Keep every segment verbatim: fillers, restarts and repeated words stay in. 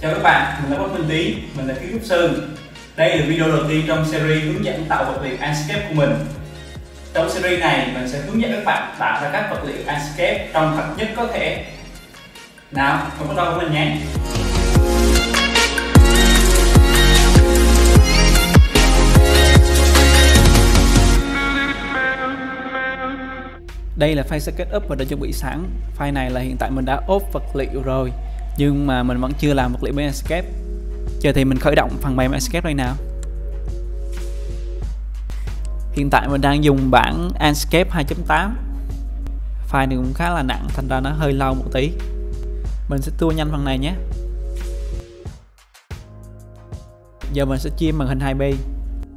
Chào các bạn, mình là Quách Minh Tý, mình là kiến trúc sư. Đây là video đầu tiên trong series hướng dẫn tạo vật liệu Enscape của mình. Trong series này, mình sẽ hướng dẫn các bạn tạo ra các vật liệu Enscape trông thật nhất có thể. Nào, cùng bắt đầu với mình nhé! Đây là file SketchUp và đã chuẩn bị sẵn. File này là hiện tại mình đã ốp vật liệu rồi, nhưng mà mình vẫn chưa làm vật liệu bên Enscape. Giờ thì mình khởi động phần mềm Enscape đây nào. Hiện tại mình đang dùng bản Enscape hai chấm tám. File này cũng khá là nặng, thành ra nó hơi lâu một tí. Mình sẽ tua nhanh phần này nhé. Giờ mình sẽ chia màn hình hai bên.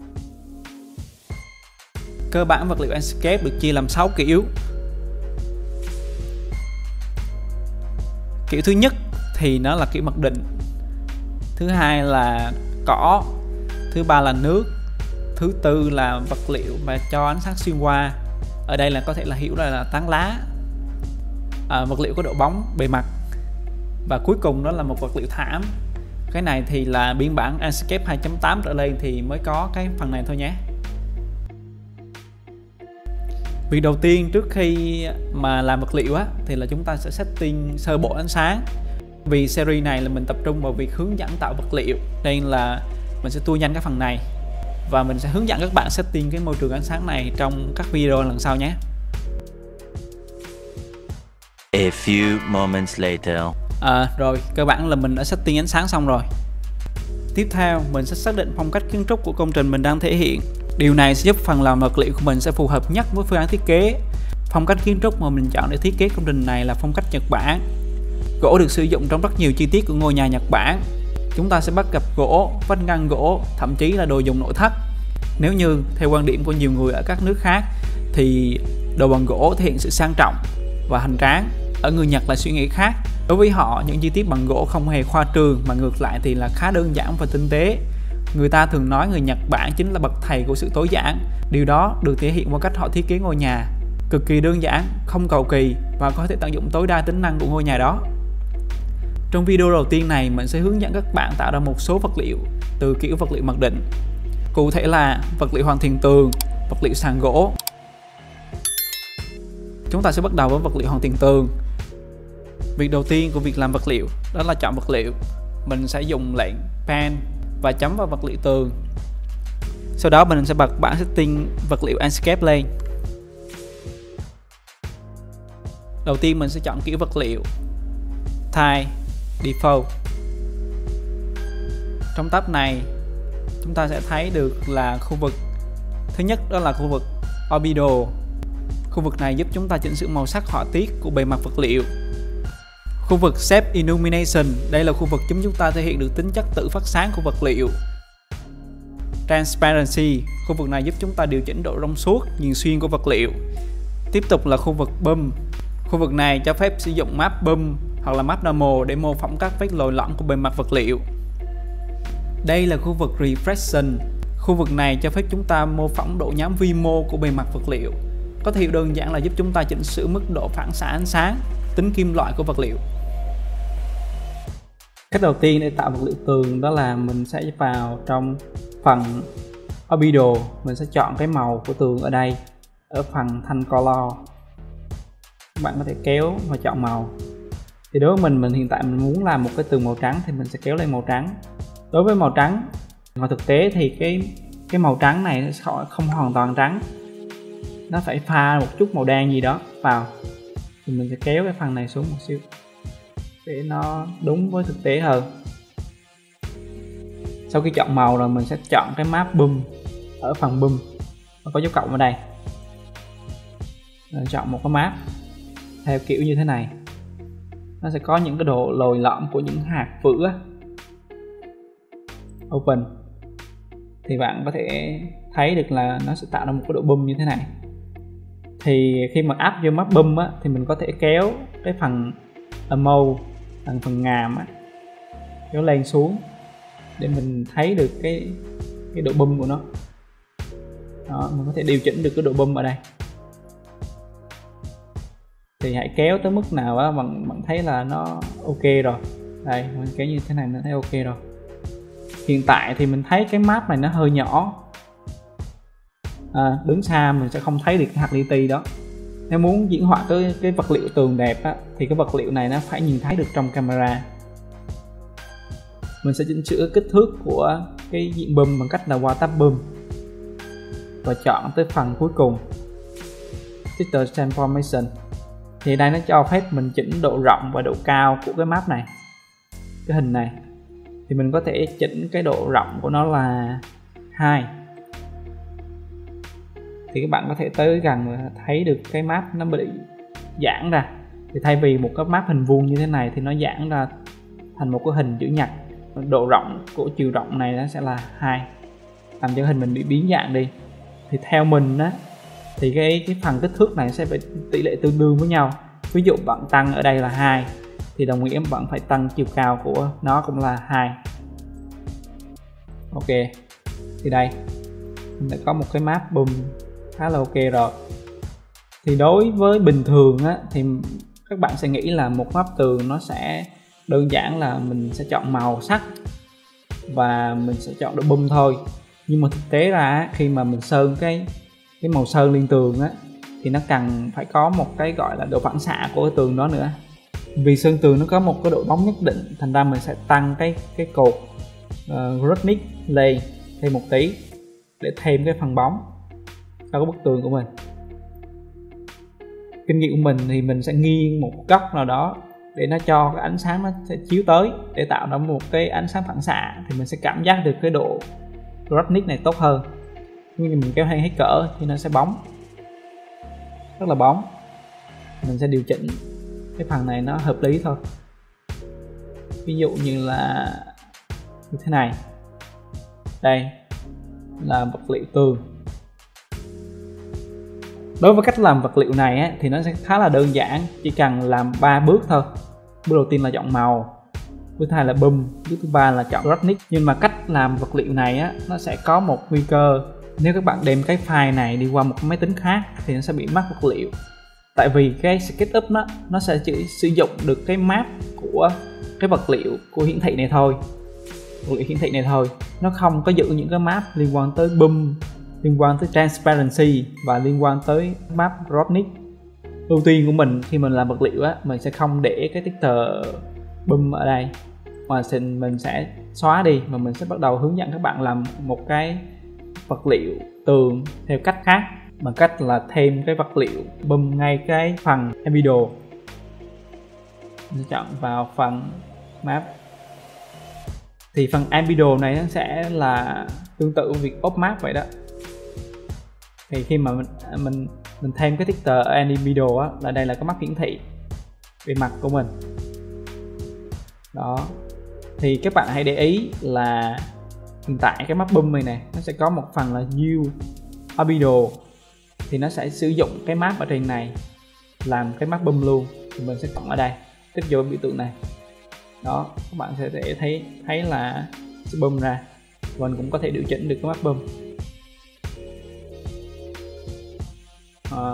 Cơ bản vật liệu Enscape được chia làm sáu kiểu. Kiểu thứ nhất thì nó là kiểu mặc định. Thứ hai là cỏ. Thứ ba là nước. Thứ tư là vật liệu mà cho ánh sáng xuyên qua. Ở đây là có thể là hiểu là, là tán lá. À, vật liệu có độ bóng bề mặt. Và cuối cùng đó là một vật liệu thảm. Cái này thì là biên bản Enscape hai chấm tám trở lên thì mới có cái phần này thôi nhé. Việc đầu tiên trước khi mà làm vật liệu á, thì là chúng ta sẽ setting sơ bộ ánh sáng. Vì series này là mình tập trung vào việc hướng dẫn tạo vật liệu, nên là mình sẽ tua nhanh cái phần này. Và mình sẽ hướng dẫn các bạn setting cái môi trường ánh sáng này trong các video lần sau nhé. A few moments later. À, rồi, cơ bản là mình đã setting ánh sáng xong rồi. Tiếp theo, mình sẽ xác định phong cách kiến trúc của công trình mình đang thể hiện. Điều này sẽ giúp phần làm vật liệu của mình sẽ phù hợp nhất với phương án thiết kế. Phong cách kiến trúc mà mình chọn để thiết kế công trình này là phong cách Nhật Bản. Gỗ được sử dụng trong rất nhiều chi tiết của ngôi nhà Nhật Bản. Chúng ta sẽ bắt gặp gỗ, vách ngăn gỗ, thậm chí là đồ dùng nội thất. Nếu như theo quan điểm của nhiều người ở các nước khác thì đồ bằng gỗ thể hiện sự sang trọng và hoành tráng. Ở người Nhật lại suy nghĩ khác. Đối với họ, những chi tiết bằng gỗ không hề khoa trương mà ngược lại thì là khá đơn giản và tinh tế. Người ta thường nói người Nhật Bản chính là bậc thầy của sự tối giản. Điều đó được thể hiện qua cách họ thiết kế ngôi nhà. Cực kỳ đơn giản, không cầu kỳ và có thể tận dụng tối đa tính năng của ngôi nhà đó. Trong video đầu tiên này, mình sẽ hướng dẫn các bạn tạo ra một số vật liệu từ kiểu vật liệu mặc định. Cụ thể là vật liệu hoàn thiện tường, vật liệu sàn gỗ. Chúng ta sẽ bắt đầu với vật liệu hoàn thiện tường. Việc đầu tiên của việc làm vật liệu đó là chọn vật liệu. Mình sẽ dùng lệnh Pen và chấm vào vật liệu tường. Sau đó mình sẽ bật bảng setting vật liệu Enscape lên. Đầu tiên mình sẽ chọn kiểu vật liệu Tile Default. Trong tab này chúng ta sẽ thấy được là khu vực thứ nhất đó là khu vực Orbital. Khu vực này giúp chúng ta chỉnh sửa màu sắc họa tiết của bề mặt vật liệu. Khu vực Shape Illumination, đây là khu vực giúp chúng ta thể hiện được tính chất tự phát sáng của vật liệu. Transparency, khu vực này giúp chúng ta điều chỉnh độ trong suốt, nhìn xuyên của vật liệu. Tiếp tục là khu vực Bump. Khu vực này cho phép sử dụng map Bump hoặc là map normal để mô phỏng các vết lồi lõm của bề mặt vật liệu. Đây là khu vực Reflection. Khu vực này cho phép chúng ta mô phỏng độ nhám vi mô của bề mặt vật liệu. Có thể hiểu đơn giản là giúp chúng ta chỉnh sửa mức độ phản xạ ánh sáng, tính kim loại của vật liệu. Cách đầu tiên để tạo vật liệu tường đó là mình sẽ vào trong phần Orbital, mình sẽ chọn cái màu của tường ở đây, ở phần thanh color. Các bạn có thể kéo và chọn màu. Thì đối với mình, mình hiện tại mình muốn làm một cái tường màu trắng thì mình sẽ kéo lên màu trắng. Đối với màu trắng, mà thực tế thì cái cái màu trắng này nó không hoàn toàn trắng, nó phải pha một chút màu đen gì đó vào. Thì mình sẽ kéo cái phần này xuống một xíu để nó đúng với thực tế hơn. Sau khi chọn màu rồi mình sẽ chọn cái map Bump ở phần Bump, nó có dấu cộng ở đây. Rồi chọn một cái map theo kiểu như thế này. Nó sẽ có những cái độ lồi lõm của những hạt vữa. Open. Thì bạn có thể thấy được là nó sẽ tạo ra một cái độ bump như thế này. Thì khi mà áp vô map Bump á, thì mình có thể kéo cái phần màu, phần phần ngàm á, kéo lên xuống để mình thấy được cái cái độ bump của nó. Đó, mình có thể điều chỉnh được cái độ bump ở đây. Thì hãy kéo tới mức nào á bạn, bạn thấy là nó ok rồi, Đây mình kéo như thế này nó thấy ok rồi. Hiện tại thì mình thấy cái map này nó hơi nhỏ, à, đứng xa mình sẽ không thấy được cái hạt li ti đó. Nếu muốn diễn họa cái, cái vật liệu tường đẹp á, thì cái vật liệu này nó phải nhìn thấy được trong camera. Mình sẽ chỉnh sửa kích thước của cái diện bum bằng cách là qua tab bum và chọn tới phần cuối cùng, Texture Transformation. Thì đây nó cho phép mình chỉnh độ rộng và độ cao của cái map này, cái hình này. Thì mình có thể chỉnh cái độ rộng của nó là hai. Thì các bạn có thể tới gần và thấy được cái map nó bị giãn ra. Thì thay vì một cái map hình vuông như thế này thì nó giãn ra thành một cái hình chữ nhật. Độ rộng của chiều rộng này nó sẽ là hai, làm cho hình mình bị biến dạng đi. Thì theo mình á, thì cái cái phần kích thước này sẽ phải tỷ lệ tương đương với nhau. Ví dụ bạn tăng ở đây là hai thì đồng nghĩa bạn phải tăng chiều cao của nó cũng là hai. Ok, thì đây mình đã có một cái map bum khá là ok rồi. Thì đối với bình thường á, thì các bạn sẽ nghĩ là một map tường nó sẽ đơn giản là mình sẽ chọn màu sắc và mình sẽ chọn độ bum thôi. Nhưng mà thực tế ra khi mà mình sơn cái cái màu sơn lên tường á, thì nó cần phải có một cái gọi là độ phản xạ của cái tường đó nữa. Vì sơn tường nó có một cái độ bóng nhất định, thành ra mình sẽ tăng cái cái cột uh, Rudnick lên thêm một tí để thêm cái phần bóng cho cái bức tường của mình. Kinh nghiệm của mình thì mình sẽ nghiêng một góc nào đó để nó cho cái ánh sáng nó sẽ chiếu tới, để tạo ra một cái ánh sáng phản xạ, thì mình sẽ cảm giác được cái độ Rudnick này tốt hơn. Nhưng mình kéo hay hết cỡ thì nó sẽ bóng, rất là bóng. Mình sẽ điều chỉnh cái phần này nó hợp lý thôi. Ví dụ như là như thế này. Đây là vật liệu tường. Đối với cách làm vật liệu này á, thì nó sẽ khá là đơn giản, chỉ cần làm ba bước thôi. Bước đầu tiên là chọn màu, bước thứ hai là bum, bước thứ ba là chọn Rudnick. Nhưng mà cách làm vật liệu này á, nó sẽ có một nguy cơ. Nếu các bạn đem cái file này đi qua một cái máy tính khác thì nó sẽ bị mất vật liệu. Tại vì cái SketchUp nó, nó sẽ chỉ sử dụng được cái map của cái vật liệu của hiển thị này thôi. Vật liệu hiển thị này thôi. Nó không có giữ những cái map liên quan tới bum, liên quan tới transparency và liên quan tới map Rudnick. Ưu tiên của mình khi mình làm vật liệu á, mình sẽ không để cái texture bum ở đây, mà mình sẽ xóa đi và mình sẽ bắt đầu hướng dẫn các bạn làm một cái vật liệu tường theo cách khác, bằng cách là thêm cái vật liệu bum ngay cái phần Embed. Mình chọn vào phần map. Thì phần Embed này nó sẽ là tương tự việc ốp map vậy đó. Thì khi mà mình mình mình thêm cái texture ở Embed á, là đây là cái map hiển thị bề mặt của mình đó. Thì các bạn hãy để ý là hiện tại cái map bum này này nó sẽ có một phần là New Embed, thì nó sẽ sử dụng cái map ở trên này làm cái map bum luôn. Thì mình sẽ cộng ở đây, tích vô biểu tượng này đó. Các bạn sẽ thể thấy thấy là sẽ bum ra. Mình cũng có thể điều chỉnh được cái map bum. À,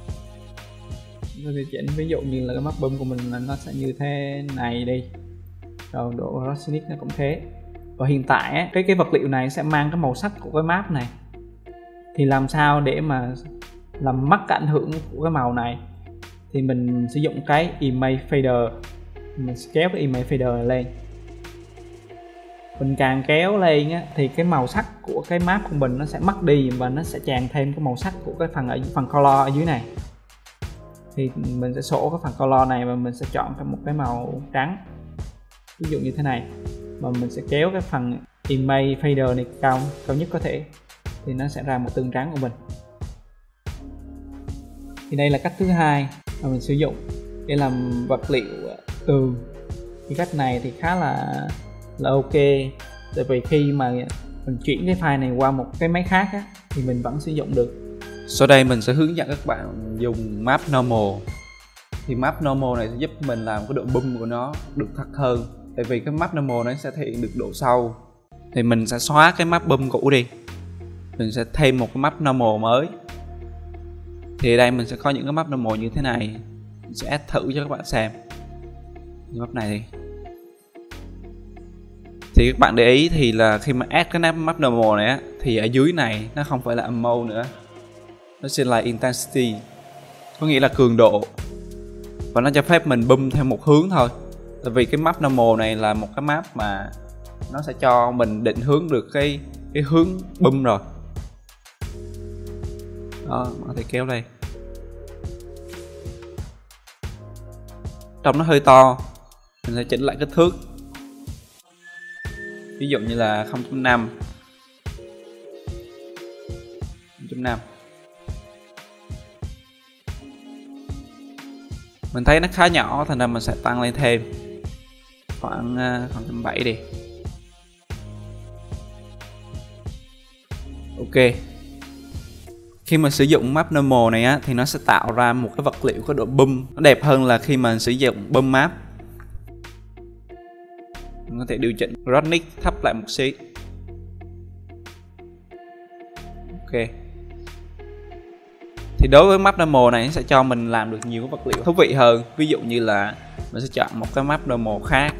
điều chỉnh ví dụ như là cái map bum của mình là nó sẽ như thế này đi, rồi độ Rudnick nó cũng thế. Và hiện tại á, cái cái vật liệu này sẽ mang cái màu sắc của cái map này. Thì làm sao để mà làm mất cái ảnh hưởng của cái màu này, thì mình sử dụng cái Image Fader. Mình kéo cái Image Fader này lên. Mình càng kéo lên á, thì cái màu sắc của cái map của mình nó sẽ mất đi, và nó sẽ tràn thêm cái màu sắc của cái phần ở phần color ở dưới này. Thì mình sẽ sổ cái phần color này và mình sẽ chọn một cái màu trắng, ví dụ như thế này. Và mình sẽ kéo cái phần Image Fader này cao cao nhất có thể, thì nó sẽ ra một tường trắng của mình. Thì đây là cách thứ hai mà mình sử dụng để làm vật liệu tường. Thì cách này thì khá là là ok, tại vì khi mà mình chuyển cái file này qua một cái máy khác á, thì mình vẫn sử dụng được. Sau đây mình sẽ hướng dẫn các bạn dùng map normal. Thì map normal này sẽ giúp mình làm cái độ bum của nó được thật hơn, tại vì cái map normal nó sẽ thể hiện được độ sâu. Thì mình sẽ xóa cái map bum cũ đi, mình sẽ thêm một cái map normal mới. Thì ở đây mình sẽ có những cái map normal như thế này, mình sẽ add thử cho các bạn xem. Như map này đi, Thì các bạn để ý thì là khi mà add cái map normal này á, thì ở dưới này nó không phải là ammo nữa, nó sẽ là intensity, có nghĩa là cường độ, và nó cho phép mình bum theo một hướng thôi. Tại vì cái map normal này là một cái map mà nó sẽ cho mình định hướng được cái cái hướng bum rồi. Đó, có thể kéo đây. Trong nó hơi to, mình sẽ chỉnh lại kích thước. Ví dụ như là không chấm năm, không chấm năm. Mình thấy nó khá nhỏ, thành ra mình sẽ tăng lên thêm khoảng không chấm bảy đi. Ok. Khi mà sử dụng map normal này á, thì nó sẽ tạo ra một cái vật liệu có độ bum nó đẹp hơn là khi mà sử dụng bum map. Mình có thể điều chỉnh Rodnik thấp lại một xí. Ok. Thì đối với map normal này nó sẽ cho mình làm được nhiều cái vật liệu thú vị hơn. Ví dụ như là mình sẽ chọn một cái map normal khác,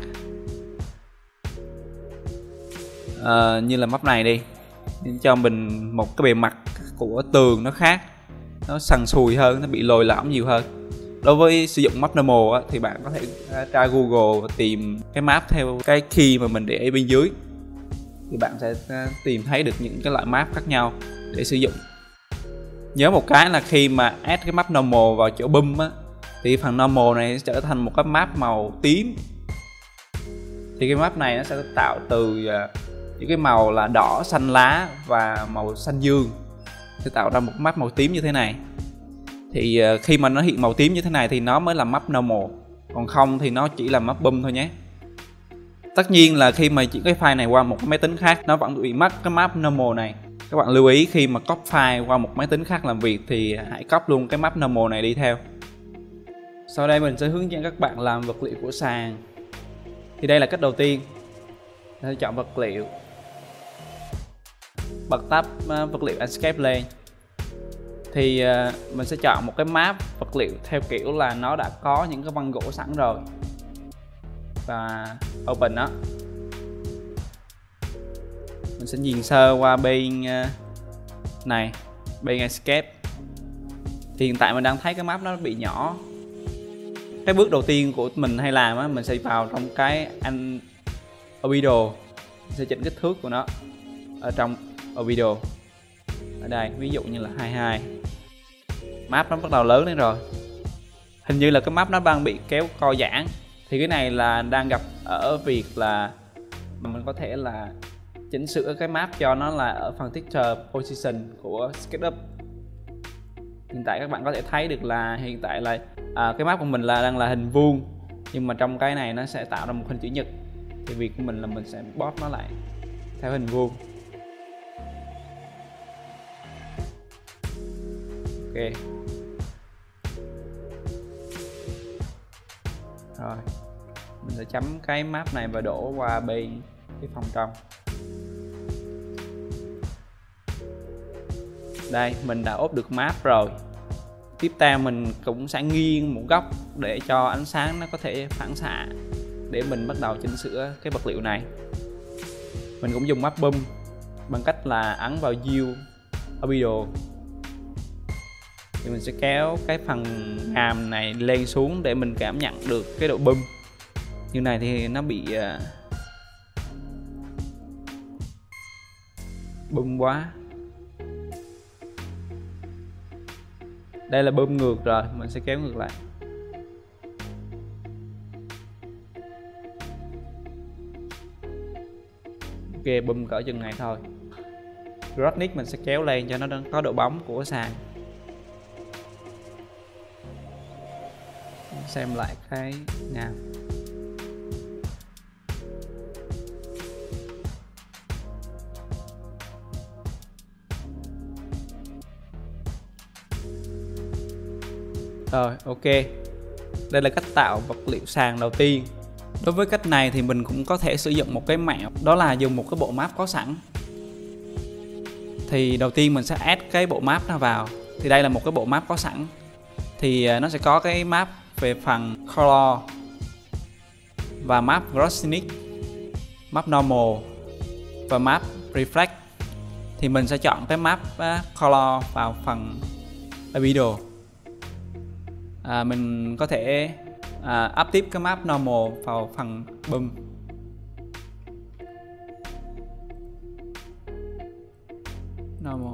à, như là map này đi, cho mình một cái bề mặt của tường nó khác, nó sần sùi hơn, nó bị lồi lõm nhiều hơn. Đối với sử dụng map normal á, thì bạn có thể tra Google và tìm cái map theo cái key mà mình để ở bên dưới, thì bạn sẽ tìm thấy được những cái loại map khác nhau để sử dụng. Nhớ một cái là khi mà add cái map normal vào chỗ bum á, thì phần normal này sẽ trở thành một cái map màu tím. Thì cái map này nó sẽ tạo từ những cái màu là đỏ, xanh lá và màu xanh dương, sẽ tạo ra một map màu tím như thế này. Thì khi mà nó hiện màu tím như thế này thì nó mới là map normal, còn không thì nó chỉ là map bum thôi nhé. Tất nhiên là khi mà chuyển cái file này qua một cái máy tính khác, nó vẫn bị mất cái map normal này. Các bạn lưu ý khi mà copy file qua một máy tính khác làm việc thì hãy copy luôn cái map normal này đi theo. Sau đây mình sẽ hướng dẫn các bạn làm vật liệu của sàn. Thì đây là cách đầu tiên, sẽ chọn vật liệu, bật tab vật liệu Enscape lên. Thì uh, mình sẽ chọn một cái map vật liệu theo kiểu là nó đã có những cái vân gỗ sẵn rồi, và open nó. Mình sẽ nhìn sơ qua bên uh, này, bên Escape. Thì hiện tại mình đang thấy cái map nó bị nhỏ. Cái bước đầu tiên của mình hay làm á, mình sẽ vào trong cái anh Orbital, sẽ chỉnh kích thước của nó ở trong Orbital. Ở đây ví dụ như là hai mươi hai. Map nó bắt đầu lớn lên rồi. Hình như là cái map nó đang bị kéo co giãn. Thì cái này là đang gặp ở việc là mình có thể là chỉnh sửa cái map cho nó là ở phần texture position của SketchUp. Hiện tại các bạn có thể thấy được là hiện tại là à, cái map của mình là đang là hình vuông, nhưng mà trong cái này nó sẽ tạo ra một hình chữ nhật. Thì việc của mình là mình sẽ bóp nó lại theo hình vuông. Ok. Rồi, mình sẽ chấm cái map này và đổ qua bên cái phòng trong. Đây, mình đã ốp được map rồi. Tiếp theo mình cũng sẽ nghiêng một góc để cho ánh sáng nó có thể phản xạ, để mình bắt đầu chỉnh sửa cái vật liệu này. Mình cũng dùng map bum bằng cách là ấn vào View Orbital. Thì mình sẽ kéo cái phần hàm này lên xuống để mình cảm nhận được cái độ bum. Như này thì nó bị uh, bum quá. Đây là bum ngược rồi, mình sẽ kéo ngược lại. Ok, bum cỡ chừng này thôi. Rodnik mình sẽ kéo lên cho nó có độ bóng của sàn. Xem lại cái ngàm. Rồi, ok. Đây là cách tạo vật liệu sàn đầu tiên. Đối với cách này thì mình cũng có thể sử dụng một cái mẹo, đó là dùng một cái bộ map có sẵn. Thì đầu tiên mình sẽ add cái bộ map nó vào. Thì đây là một cái bộ map có sẵn. Thì nó sẽ có cái map về phần color và map Grossnick. map normal và map reflect, thì mình sẽ chọn cái map uh, color vào phần albedo. À, mình có thể à, áp tiếp cái map normal vào phần boom. Normal.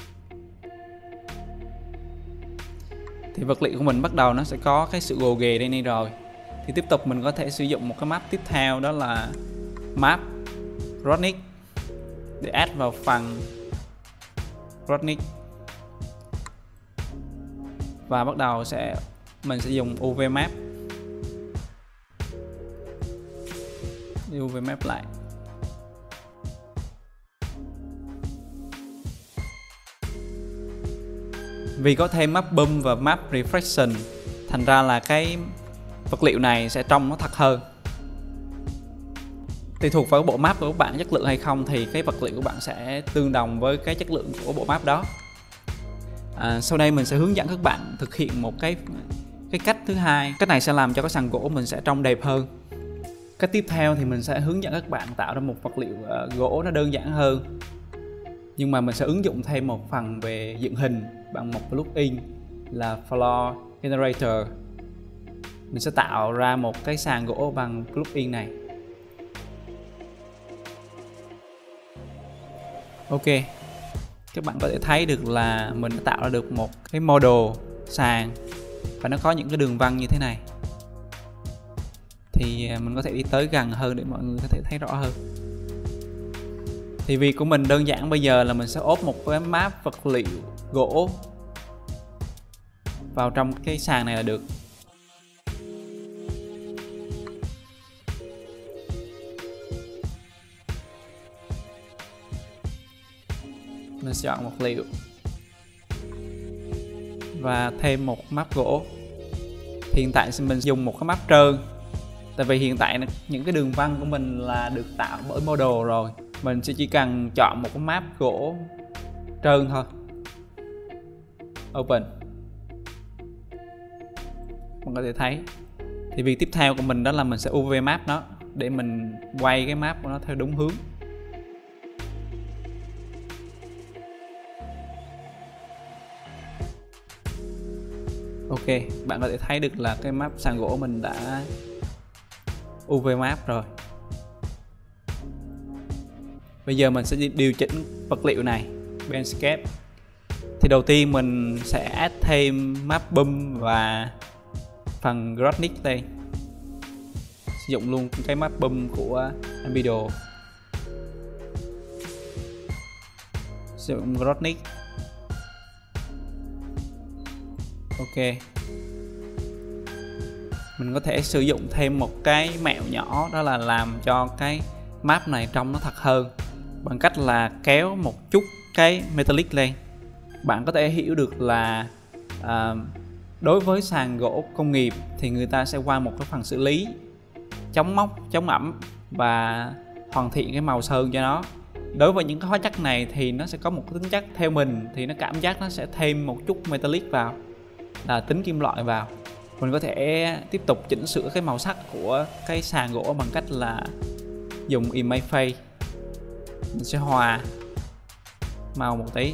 Thì vật liệu của mình bắt đầu nó sẽ có cái sự gồ ghề đây này rồi. Thì tiếp tục mình có thể sử dụng một cái map tiếp theo, đó là map Rodnik, để add vào phần Rodnik. Và bắt đầu sẽ mình sẽ dùng u vê map, u vê map lại. Vì có thêm map boom và map reflection, thành ra là cái vật liệu này sẽ trông nó thật hơn. Tùy thuộc vào bộ map của các bạn chất lượng hay không thì cái vật liệu của bạn sẽ tương đồng với cái chất lượng của bộ map đó. À, sau đây mình sẽ hướng dẫn các bạn thực hiện một cái cái cách thứ hai. Cách này sẽ làm cho cái sàn gỗ mình sẽ trông đẹp hơn. Cách tiếp theo thì mình sẽ hướng dẫn các bạn tạo ra một vật liệu uh, gỗ nó đơn giản hơn, nhưng mà mình sẽ ứng dụng thêm một phần về dựng hình bằng một plugin là Floor Generator. Mình sẽ tạo ra một cái sàn gỗ bằng plugin này. Ok, các bạn có thể thấy được là mình đã tạo ra được một cái model sàn và nó có những cái đường vân như thế này. Thì mình có thể đi tới gần hơn để mọi người có thể thấy rõ hơn. Thì việc của mình đơn giản bây giờ là mình sẽ ốp một cái map vật liệu gỗ vào trong cái sàn này là được. Mình sẽ chọn vật liệu và thêm một map gỗ. Hiện tại mình dùng một cái map trơn, tại vì hiện tại những cái đường vân của mình là được tạo bởi model rồi. Mình sẽ chỉ cần chọn một cái map gỗ trơn thôi. Open. Mình có thể thấy. Thì việc tiếp theo của mình đó là mình sẽ u vê map nó để mình quay cái map của nó theo đúng hướng. Ok, bạn có thể thấy được là cái map sàn gỗ mình đã u vê map rồi. Bây giờ mình sẽ điều chỉnh vật liệu này bên Sketch. Thì đầu tiên mình sẽ add thêm map boom và phần Rodnik đây. Sử dụng luôn cái map boom của albedo. Sử dụng Rodnik. Ok, mình có thể sử dụng thêm một cái mẹo nhỏ, đó là làm cho cái map này trông nó thật hơn bằng cách là kéo một chút cái metallic lên. Bạn có thể hiểu được là à, đối với sàn gỗ công nghiệp thì người ta sẽ qua một cái phần xử lý chống mốc, chống ẩm và hoàn thiện cái màu sơn cho nó. Đối với những cái hóa chất này thì nó sẽ có một cái tính chất, theo mình thì nó cảm giác nó sẽ thêm một chút metallic vào, là tính kim loại vào. Mình có thể tiếp tục chỉnh sửa cái màu sắc của cái sàn gỗ bằng cách là dùng Image Fade. Mình sẽ hòa màu một tí.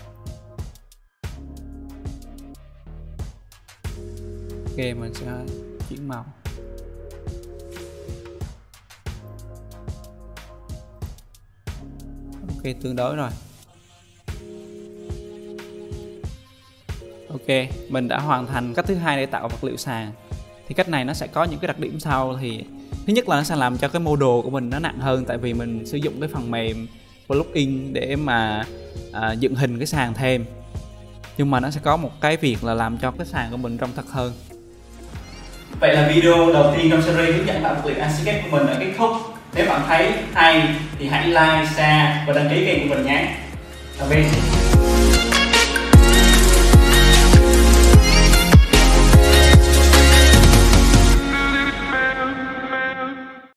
Ok, mình sẽ chuyển màu. Ok, tương đối rồi. Ok, mình đã hoàn thành cách thứ hai để tạo vật liệu sàn. Thì cách này nó sẽ có những cái đặc điểm sau. Thì thứ nhất là nó sẽ làm cho cái model của mình nó nặng hơn, tại vì mình sử dụng cái phần mềm plugin để mà à, dựng hình cái sàn thêm. Nhưng mà nó sẽ có một cái việc là làm cho cái sàn của mình trông thật hơn. Vậy là video đầu tiên trong series hướng dẫn tạo vật liệu Archicad của mình đã kết thúc. Nếu bạn thấy hay thì hãy like, share và đăng ký kênh của mình nhé. Tạm biệt.